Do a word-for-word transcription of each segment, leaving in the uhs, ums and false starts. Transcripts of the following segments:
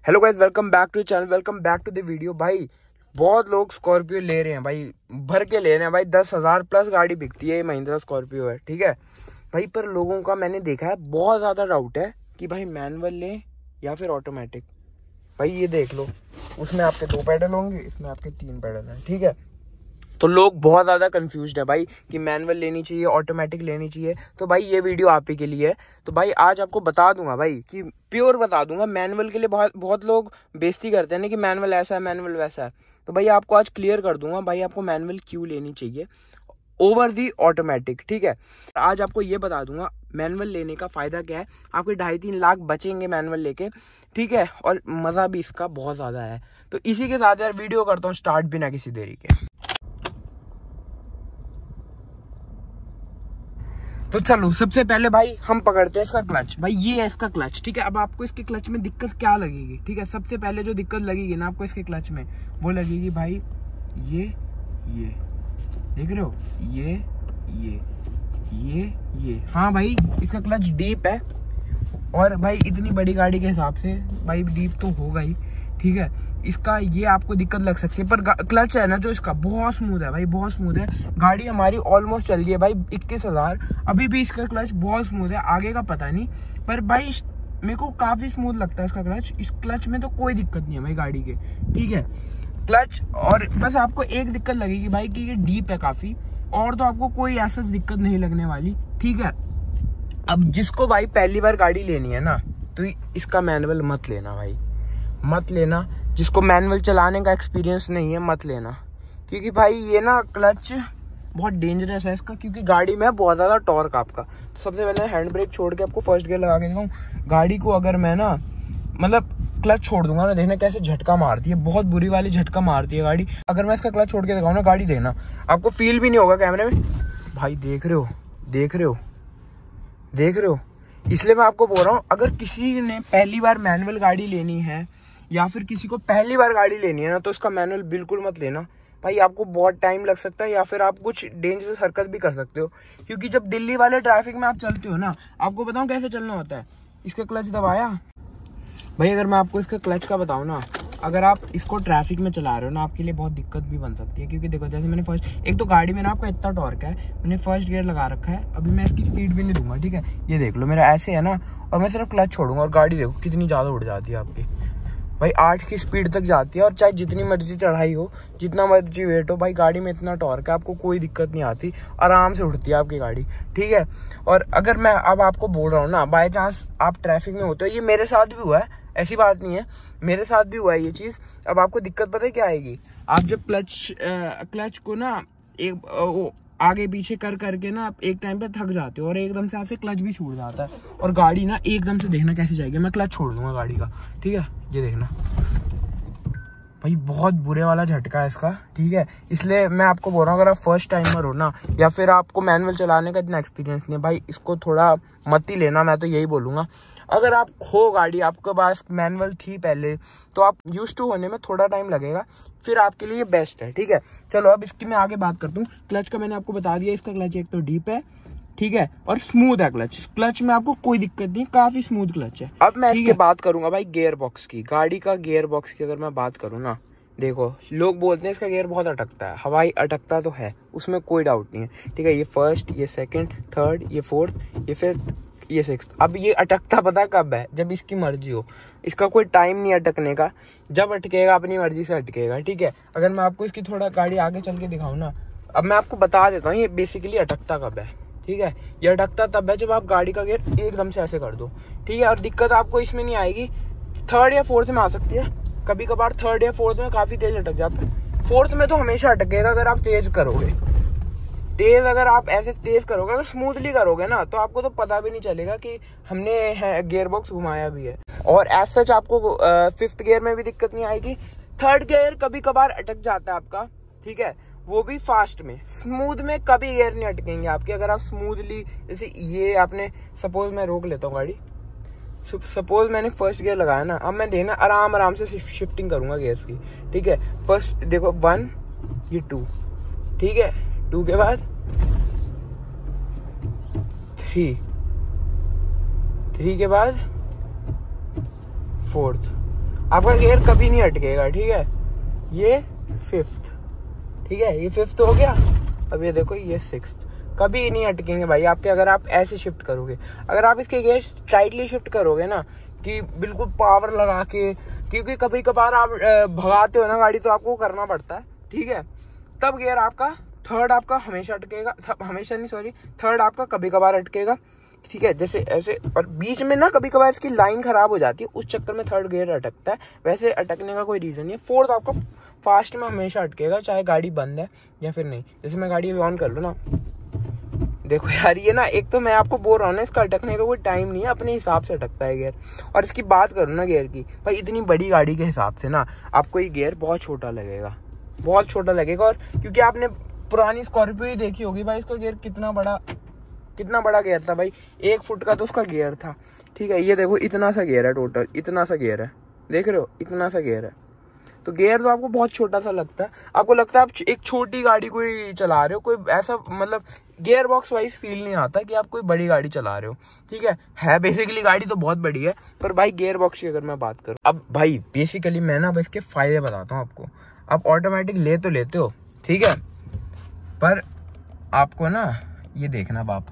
Hello guys, welcome back to channel, welcome back to the video. भाई बहुत लोग Scorpio ले रहे हैं भाई, भर के ले रहे हैं भाई। दस हजार प्लस गाड़ी बिकती है, ये महिंद्रा स्कॉर्पियो है, ठीक है भाई। पर लोगों का मैंने देखा है बहुत ज़्यादा डाउट है कि भाई मैनुअल लें या फिर ऑटोमेटिक। भाई ये देख लो, उसमें आपके दो पैडल होंगे, इसमें आपके तीन पैडल हैं, ठीक है। तो लोग बहुत ज़्यादा कंफ्यूज्ड है भाई कि मैनुअल लेनी चाहिए, ऑटोमेटिक लेनी चाहिए। तो भाई ये वीडियो आप ही के लिए है। तो भाई आज आपको बता दूंगा भाई कि प्योर बता दूंगा। मैनुअल के लिए बहुत बहुत लोग बेइज्जती करते हैं ना कि मैनुअल ऐसा है, मैनुअल वैसा है। तो भाई आपको आज क्लियर कर दूंगा भाई आपको मैनुअल क्यों लेनी चाहिए ओवर दी ऑटोमेटिक, ठीक है। आज आपको ये बता दूंगा मैनुअल लेने का फ़ायदा क्या है। आपके ढाई तीन लाख बचेंगे मैनुअल लेके, ठीक है। और मज़ा भी इसका बहुत ज़्यादा है। तो इसी के साथ यार वीडियो करता हूँ स्टार्ट बिना किसी देरी के। तो चलो सबसे पहले भाई हम पकड़ते हैं इसका क्लच। भाई ये है इसका क्लच, ठीक है। अब आपको इसके क्लच में दिक्कत क्या लगेगी, ठीक है। सबसे पहले जो दिक्कत लगेगी ना आपको इसके क्लच में, वो लगेगी भाई ये ये देख रहे हो, ये ये ये ये हाँ भाई इसका क्लच डीप है। और भाई इतनी बड़ी गाड़ी के हिसाब से भाई डीप तो होगा ही, ठीक है। इसका ये आपको दिक्कत लग सकती है। पर क्लच है ना जो इसका बहुत स्मूथ है भाई, बहुत स्मूथ है। गाड़ी हमारी ऑलमोस्ट चल गई है भाई इक्कीस हजार, अभी भी इसका क्लच बहुत स्मूथ है। आगे का पता नहीं, पर भाई मेरे को काफ़ी स्मूथ लगता है इसका क्लच। इस क्लच में तो कोई दिक्कत नहीं है भाई गाड़ी के, ठीक है। क्लच और बस आपको एक दिक्कत लगेगी भाई कि ये डीप है काफ़ी, और तो आपको कोई ऐसा दिक्कत नहीं लगने वाली, ठीक है। अब जिसको भाई पहली बार गाड़ी लेनी है ना, तो इसका मैनुअल मत लेना भाई, मत लेना। जिसको मैनुअल चलाने का एक्सपीरियंस नहीं है मत लेना, क्योंकि भाई ये ना क्लच बहुत डेंजरस है इसका, क्योंकि गाड़ी में बहुत ज़्यादा टॉर्क आपका। तो सबसे पहले हैंड ब्रेक छोड़ के आपको फर्स्ट गियर लगा के दिखाऊँ गाड़ी को। अगर मैं ना मतलब क्लच छोड़ दूंगा ना, देखना कैसे झटका मारती है, बहुत बुरी वाली झटका मारती है गाड़ी। अगर मैं इसका क्लच छोड़ के दिखाऊँ ना गाड़ी, देखना आपको फील भी नहीं होगा कैमरे में। भाई देख रहे हो, देख रहे हो, देख रहे हो। इसलिए मैं आपको बोल रहा हूँ, अगर किसी ने पहली बार मैनुअल गाड़ी लेनी है या फिर किसी को पहली बार गाड़ी लेनी है ना, तो इसका मैनुअल बिल्कुल मत लेना भाई। आपको बहुत टाइम लग सकता है या फिर आप कुछ डेंजरस हरकत भी कर सकते हो, क्योंकि जब दिल्ली वाले ट्रैफिक में आप चलते हो ना, आपको बताऊँ कैसे चलना होता है। इसका क्लच दबाया भाई, अगर मैं आपको इसका क्लच का बताऊँ ना, अगर आप इसको ट्रैफिक में चला रहे हो ना, आपके लिए बहुत दिक्कत भी बन सकती है। क्योंकि देखो जैसे मैंने फर्स्ट, एक तो गाड़ी में ना आपका इतना टॉर्क है, मैंने फर्स्ट गियर लगा रखा है, अभी मैं इसकी स्पीड भी नहीं दूंगा, ठीक है। ये देख लो मेरा ऐसे है ना, और मैं सिर्फ क्लच छोड़ूंगा और गाड़ी देखो कितनी ज़्यादा उड़ जाती है आपकी भाई, आठ की स्पीड तक जाती है। और चाहे जितनी मर्जी चढ़ाई हो, जितना मर्जी वेट हो, भाई गाड़ी में इतना टॉर्क है, आपको कोई दिक्कत नहीं आती, आराम से उड़ती है आपकी गाड़ी, ठीक है। और अगर मैं अब आपको बोल रहा हूँ ना, बाय चांस आप ट्रैफिक में होते हो, ये मेरे साथ भी हुआ है, ऐसी बात नहीं है, मेरे साथ भी हुआ है ये चीज़। अब आपको दिक्कत पता है क्या आएगी, आप जब क्लच क्लच को ना एक आगे पीछे कर करके ना आप एक टाइम पे थक जाते हो, और एकदम से आपसे क्लच भी छूट जाता है, और गाड़ी ना एकदम से देखना कैसे जाएगी। मैं क्लच छोड़ दूंगा गाड़ी का, ठीक है। ये देखना भाई बहुत बुरे वाला झटका है इसका, ठीक है। इसलिए मैं आपको बोल रहा हूँ, अगर आप फर्स्ट टाइमर हो ना, या फिर आपको मैनुअल चलाने का इतना एक्सपीरियंस नहीं है भाई, इसको थोड़ा मत ही लेना, मैं तो यही बोलूँगा। अगर आप हो गाड़ी, आपके पास मैनुअल थी पहले, तो आप यूज टू होने में थोड़ा टाइम लगेगा, फिर आपके लिए बेस्ट है, ठीक है। चलो अब इसकी मैं आगे बात करता हूँ। क्लच का मैंने आपको बता दिया, इसका क्लच एक तो डीप है, ठीक है, और स्मूथ है क्लच। क्लच में आपको कोई दिक्कत नहीं, काफी स्मूथ क्लच है। अब मैं इसके बात करूंगा भाई गियर बॉक्स की, गाड़ी का गियर बॉक्स की अगर मैं बात करूँ ना, देखो लोग बोलते हैं इसका गियर बहुत अटकता है, हवाई अटकता तो है, उसमें कोई डाउट नहीं है, ठीक है। ये फर्स्ट, ये सेकंड, थर्ड, ये फोर्थ, ये फिफ्थ, ये सिक्स। अब ये अटकता पता कब है, जब इसकी मर्जी हो। इसका कोई टाइम नहीं अटकने का, जब अटकेगा अपनी मर्जी से अटकेगा, ठीक है। अगर मैं आपको इसकी थोड़ा गाड़ी आगे चल के दिखाऊँ ना, अब मैं आपको बता देता हूँ ये बेसिकली अटकता कब है, ठीक है। ये अटकता तब है जब आप गाड़ी का गियर एकदम से ऐसे कर दो, ठीक है। और दिक्कत आपको इसमें नहीं आएगी, थर्ड या फोर्थ में आ सकती है, कभी कभार थर्ड या फोर्थ में काफ़ी तेज अटक जाता है। फोर्थ में तो हमेशा अटकेगा अगर आप तेज करोगे, तेज अगर आप ऐसे तेज करोगे, अगर स्मूथली करोगे ना, तो आपको तो पता भी नहीं चलेगा कि हमने गियर बॉक्स घुमाया भी है। और एज सच आपको फिफ्थ गियर में भी दिक्कत नहीं आएगी। थर्ड गियर कभी कभार अटक जाता है आपका, ठीक है, वो भी फास्ट में। स्मूथ में कभी गियर नहीं अटकेंगे आपके, अगर आप स्मूथली, जैसे ये आपने सपोज मैं रोक लेता हूँ गाड़ी, सपोज मैंने फर्स्ट गियर लगाया ना, अब मैं देना आराम आराम से शिफ्टिंग करूंगा गियर्स की, ठीक है। फर्स्ट देखो वन, ये टू, ठीक है, टू के बाद थ्री, थ्री के बाद फोर्थ, आपका गियर कभी नहीं अटकेगा, ठीक है। ये फिफ्थ, ठीक है, ये फिफ्थ हो गया। अब ये देखो ये सिक्स्थ, कभी नहीं अटकेंगे भाई आपके, अगर आप ऐसे शिफ्ट करोगे। अगर आप इसके गियर टाइटली शिफ्ट करोगे ना, कि बिल्कुल पावर लगा के, क्योंकि कभी कभार आप भगाते हो ना गाड़ी तो आपको करना पड़ता है, ठीक है, तब गियर आपका थर्ड आपका हमेशा अटकेगा, हमेशा नहीं सॉरी थर्ड आपका कभी कभार अटकेगा, ठीक है, जैसे ऐसे। और बीच में ना कभी कभार इसकी लाइन खराब हो जाती है, उस चक्कर में थर्ड गियर अटकता है, वैसे अटकने का कोई रीजन नहीं है। फोर्थ आपका फास्ट में हमेशा अटकेगा, चाहे गाड़ी बंद है या फिर नहीं। जैसे मैं गाड़ी अभी ऑन कर लूँ ना, देखो यार ये ना, एक तो मैं आपको बोल रहा हूँ ना, इसका अटकने का कोई टाइम नहीं है, अपने हिसाब से अटकता है गियर। और इसकी बात करूँ ना गियर की, भाई इतनी बड़ी गाड़ी के हिसाब से ना आपको ये गियर बहुत छोटा लगेगा, बहुत छोटा लगेगा। और क्योंकि आपने पुरानी स्कॉर्पियो ही देखी होगी भाई, इसका गियर कितना बड़ा कितना बड़ा गियर था भाई, एक फुट का तो उसका गियर था, ठीक है। ये देखो इतना सा गियर है, टोटल इतना सा गियर है, देख रहे हो, इतना सा गियर है। तो गियर तो आपको बहुत छोटा सा लगता है, आपको लगता है आप एक छोटी गाड़ी कोई चला रहे हो, कोई ऐसा मतलब गियर बॉक्स वाइज फील नहीं आता कि आप कोई बड़ी गाड़ी चला रहे हो, ठीक है। है बेसिकली गाड़ी तो बहुत बड़ी है, पर भाई गियर बॉक्स की अगर मैं बात करूँ, अब भाई बेसिकली मैं ना बस इसके फायदे बताता हूँ आपको। आप ऑटोमेटिक ले तो लेते हो, ठीक है, पर आपको ना ये देखना बाप,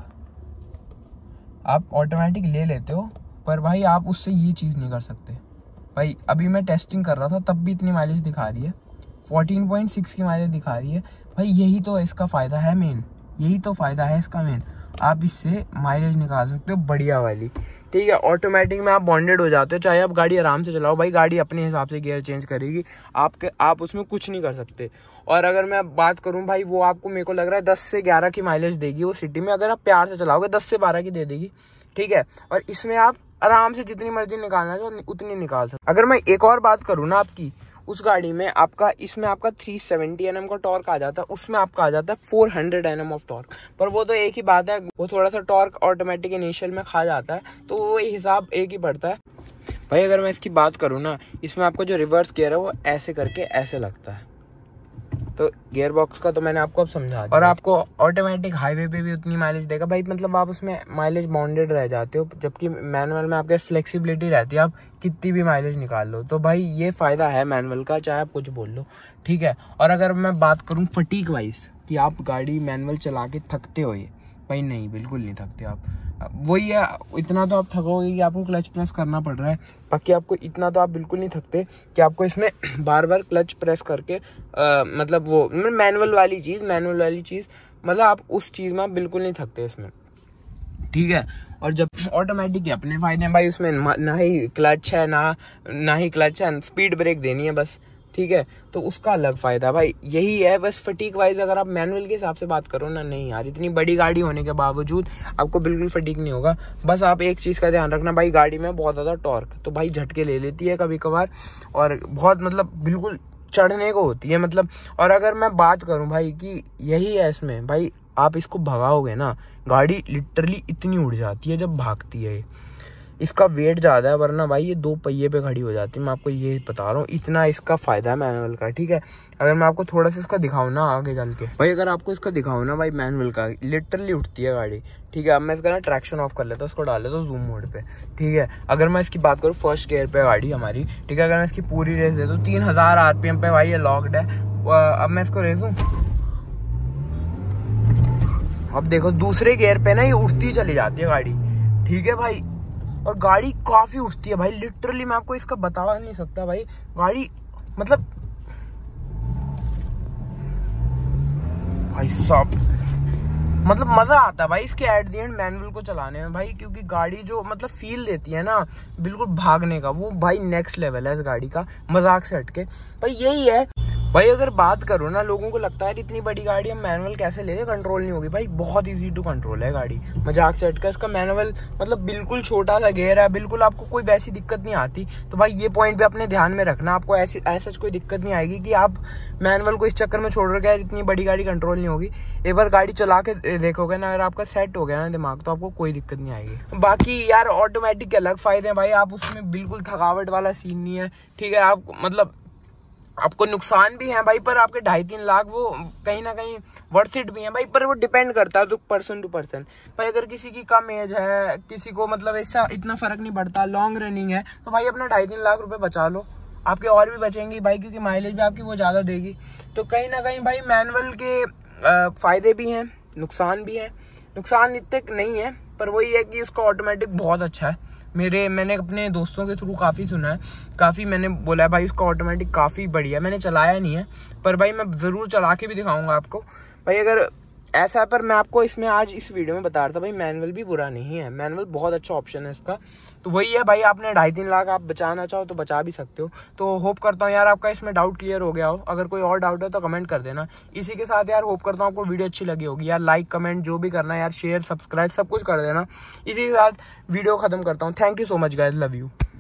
आप ऑटोमेटिक ले लेते हो, पर भाई आप उससे ये चीज़ नहीं कर सकते भाई। अभी मैं टेस्टिंग कर रहा था तब भी इतनी माइलेज दिखा रही है, फोर्टीन पॉइंट सिक्स की माइलेज दिखा रही है भाई। यही तो इसका फ़ायदा है मेन, यही तो फ़ायदा है इसका मेन, आप इससे माइलेज निकाल सकते हो बढ़िया वाली, ठीक है। ऑटोमेटिक में आप बॉन्डेड हो जाते हो, चाहे आप गाड़ी आराम से चलाओ भाई, गाड़ी अपने हिसाब से गियर चेंज करेगी, आपके आप उसमें कुछ नहीं कर सकते। और अगर मैं बात करूं भाई, वो आपको मेरे को लग रहा है दस से ग्यारह की माइलेज देगी वो सिटी में, अगर आप प्यार से चलाओगे दस से बारह की दे देगी, ठीक है। और इसमें आप आराम से जितनी मर्जी निकालना चाहो उतनी निकाल सकते। अगर मैं एक और बात करूँ ना आपकी, उस गाड़ी में आपका, इसमें आपका थ्री सेवेंटी एन एम का टॉर्क आ जाता है, उसमें आपका आ जाता है four hundred N M of torque. पर वो तो एक ही बात है, वो थोड़ा सा टॉर्क ऑटोमेटिक इनिशियल में खा जाता है, तो वो हिसाब एक ही पड़ता है भाई। अगर मैं इसकी बात करूँ ना, इसमें आपको जो रिवर्स गियर है वो ऐसे करके ऐसे लगता है, तो गियर बॉक्स का तो मैंने आपको अब समझा दिया। और आपको ऑटोमेटिक हाईवे पे भी उतनी माइलेज देगा भाई, मतलब आप उसमें माइलेज बाउंडेड रह जाते हो, जबकि मैनुअल में आपके फ्लेक्सिबिलिटी रहती है, आप कितनी भी माइलेज निकाल लो। तो भाई ये फ़ायदा है मैनुअल का, चाहे आप कुछ बोल लो, ठीक है। और अगर मैं बात करूँ फटीक वाइज कि आप गाड़ी मैनुअल चला के थकते हो, ये भाई नहीं, बिल्कुल नहीं थकते आप। वही है, इतना तो आप थकोगे कि आपको क्लच प्रेस करना पड़ रहा है, बाकी आपको इतना तो आप बिल्कुल नहीं थकते कि आपको इसमें बार बार क्लच प्रेस करके आ, मतलब वो मैनुअल वाली चीज़ मैनुअल वाली चीज़ मतलब आप उस चीज़ में आप बिल्कुल नहीं थकते इसमें, ठीक है। और जब ऑटोमेटिक के अपने फायदे हैं भाई, उसमें ना ही क्लच है ना ना ही क्लच है, स्पीड ब्रेक देनी है बस, ठीक है, तो उसका अलग फायदा भाई यही है। बस फटीक वाइज अगर आप मैनुअल के हिसाब से बात करो ना, नहीं यार, इतनी बड़ी गाड़ी होने के बावजूद आपको बिल्कुल फटीक नहीं होगा। बस आप एक चीज़ का ध्यान रखना भाई, गाड़ी में बहुत ज़्यादा टॉर्क तो भाई झटके ले लेती है कभी कभार, और बहुत मतलब बिल्कुल चढ़ने को होती है मतलब। और अगर मैं बात करूँ भाई कि यही है इसमें भाई, आप इसको भगाओगे ना, गाड़ी लिटरली इतनी उड़ जाती है जब भागती है। इसका वेट ज़्यादा है, वरना भाई ये दो पहिए पे खड़ी हो जाती है, मैं आपको ये बता रहा हूँ, इतना इसका फ़ायदा है मैनुअल का, ठीक है। अगर मैं आपको थोड़ा सा इसका दिखाऊँ ना आगे चल के भाई, अगर आपको इसका दिखाऊँ ना भाई मैनुअल का, लिटरली उठती है गाड़ी, ठीक है। अब मैं इसका ना ट्रैक्शन ऑफ कर लेता हूँ, उसको डाल लेता हूँ जूम मोड पे, ठीक है। अगर मैं इसकी बात करूँ फर्स्ट गियर पे गाड़ी हमारी, ठीक है, अगर मैं इसकी पूरी रेस दे दूँ तीन हज़ार आर पी एम पे भाई ये लॉक्ड है। अब मैं इसको रेस दूँ, अब देखो दूसरे गियर पे ना ये उठती चली जाती है गाड़ी, ठीक है भाई। और गाड़ी काफी उठती है भाई, लिटरली मैं आपको इसका बता नहीं सकता भाई, गाड़ी मतलब भाई साहब मतलब मजा आता है भाई इसके एट दी एंड मैनुअल को चलाने में भाई, क्योंकि गाड़ी जो मतलब फील देती है ना बिल्कुल भागने का, वो भाई नेक्स्ट लेवल है इस गाड़ी का, मजाक से हटके भाई यही है भाई। अगर बात करो ना, लोगों को लगता है इतनी बड़ी गाड़ी हम मैनुअल कैसे ले लें, कंट्रोल नहीं होगी भाई, बहुत इजी टू कंट्रोल है गाड़ी, मजाक से हटकर इसका मैनुअल मतलब बिल्कुल छोटा सा गेयर है, बिल्कुल आपको कोई वैसी दिक्कत नहीं आती। तो भाई ये पॉइंट भी अपने ध्यान में रखना, आपको ऐसी ऐसा कोई दिक्कत नहीं आएगी कि आप मैनुअल को इस चक्कर में छोड़ रहे हैं इतनी बड़ी गाड़ी कंट्रोल नहीं होगी। एक बार गाड़ी चला के देखोगे ना, अगर आपका सेट हो गया ना दिमाग, तो आपको कोई दिक्कत नहीं आएगी। बाकी यार ऑटोमेटिक के अलग फायदे हैं भाई, आप उसमें बिल्कुल थकावट वाला सीन नहीं है, ठीक है। आप मतलब आपको नुकसान भी है भाई, पर आपके ढाई तीन लाख वो कहीं ना कहीं वर्थ इट भी है भाई, पर वो डिपेंड करता है तो पर्सन टू पर्सन भाई। अगर किसी की कम एज है, किसी को मतलब ऐसा इतना फर्क नहीं पड़ता, लॉन्ग रनिंग है, तो भाई अपना ढाई तीन लाख रुपए बचा लो, आपके और भी बचेंगी भाई, क्योंकि माइलेज भी आपकी वो ज़्यादा देगी। तो कहीं ना कहीं भाई मैनुअल के फ़ायदे भी हैं, नुकसान भी हैं। नुकसान इतने नहीं है, पर वही है कि इसका ऑटोमेटिक बहुत अच्छा है। मेरे मैंने अपने दोस्तों के थ्रू काफ़ी सुना है, काफ़ी मैंने बोला है भाई इसका ऑटोमेटिक काफ़ी बढ़िया। मैंने चलाया नहीं है, पर भाई मैं ज़रूर चला के भी दिखाऊंगा आपको भाई, अगर ऐसा है। पर मैं आपको इसमें आज इस वीडियो में बता रहा था भाई मैनुअल भी बुरा नहीं है, मैनुअल बहुत अच्छा ऑप्शन है इसका। तो वही है भाई, आपने ढाई तीन लाख आप बचाना चाहो तो बचा भी सकते हो। तो होप करता हूँ यार आपका इसमें डाउट क्लियर हो गया हो। अगर कोई और डाउट है तो कमेंट कर देना। इसी के साथ यार होप करता हूँ आपको वीडियो अच्छी लगी होगी यार। लाइक कमेंट जो भी करना है यार, शेयर सब्सक्राइब सब कुछ कर देना। इसी के साथ वीडियो खत्म करता हूँ। Thank you so much guys, love you.